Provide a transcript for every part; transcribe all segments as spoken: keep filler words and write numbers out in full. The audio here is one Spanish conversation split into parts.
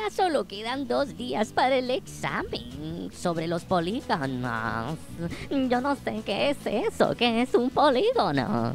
Ya solo quedan dos días para el examen sobre los polígonos. Yo no sé qué es eso, qué es un polígono.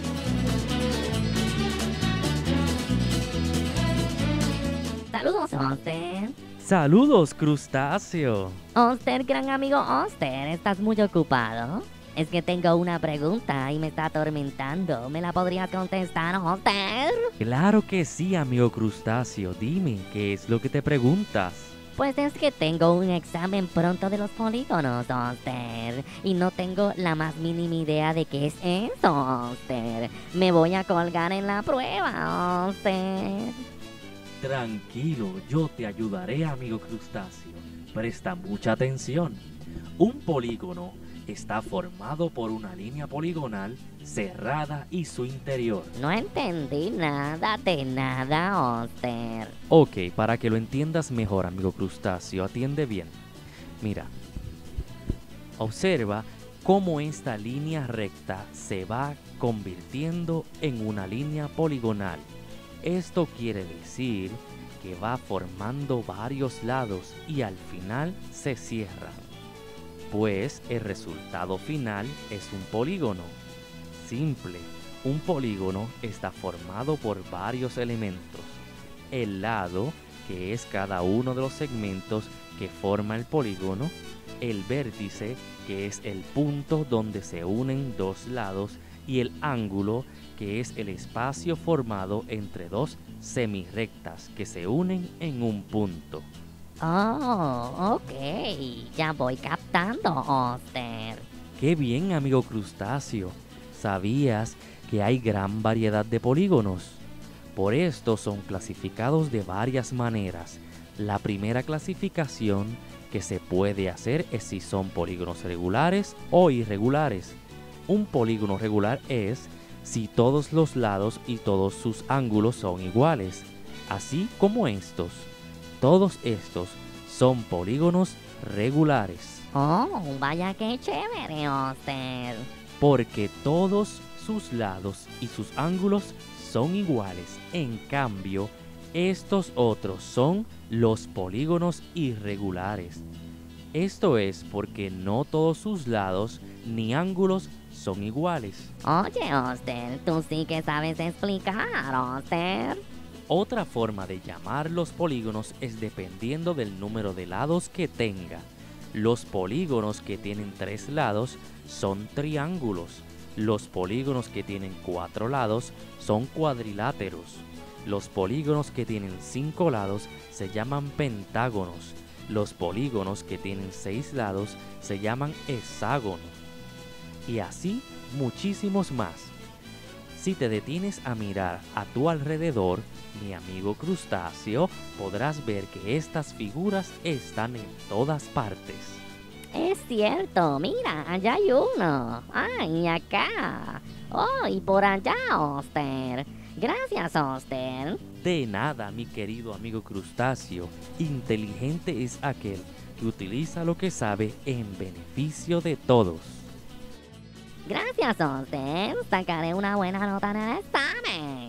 Saludos, Oster. Saludos, crustáceo. Oster, gran amigo Oster, ¿estás muy ocupado? Es que tengo una pregunta y me está atormentando. ¿Me la podrías contestar, Oster? Claro que sí, amigo crustáceo. Dime, ¿qué es lo que te preguntas? Pues es que tengo un examen pronto de los polígonos, Oster. Y no tengo la más mínima idea de qué es eso, Oster. Me voy a colgar en la prueba, Oster. Tranquilo, yo te ayudaré, amigo crustáceo. Presta mucha atención. Un polígono está formado por una línea poligonal cerrada y su interior. No entendí nada de nada, Oster. Ok, para que lo entiendas mejor, amigo crustáceo, atiende bien. Mira, observa cómo esta línea recta se va convirtiendo en una línea poligonal. Esto quiere decir que va formando varios lados y al final se cierra. Pues el resultado final es un polígono. Simple, un polígono está formado por varios elementos. El lado, que es cada uno de los segmentos que forma el polígono. El vértice, que es el punto donde se unen dos lados. Y el ángulo, que es el espacio formado entre dos semirrectas que se unen en un punto. Oh, ok. Ya voy captando, Oster. ¡Qué bien, amigo crustáceo! ¿Sabías que hay gran variedad de polígonos? Por esto son clasificados de varias maneras. La primera clasificación que se puede hacer es si son polígonos regulares o irregulares. Un polígono regular es si todos los lados y todos sus ángulos son iguales, así como estos. Todos estos son polígonos regulares. Oh, vaya que chévere, Oster. Porque todos sus lados y sus ángulos son iguales. En cambio, estos otros son los polígonos irregulares. Esto es porque no todos sus lados ni ángulos son iguales. Oye, Oster, tú sí que sabes explicar, Oster. Otra forma de llamar los polígonos es dependiendo del número de lados que tenga. Los polígonos que tienen tres lados son triángulos. Los polígonos que tienen cuatro lados son cuadriláteros. Los polígonos que tienen cinco lados se llaman pentágonos. Los polígonos que tienen seis lados se llaman hexágonos. Y así muchísimos más. Si te detienes a mirar a tu alrededor, mi amigo crustáceo, podrás ver que estas figuras están en todas partes. Es cierto, mira, allá hay uno. Ay, acá. Oh, y por allá, Oster. Gracias, Oster. De nada, mi querido amigo crustáceo. Inteligente es aquel que utiliza lo que sabe en beneficio de todos. Gracias, Oster. Sacaré una buena nota en el examen.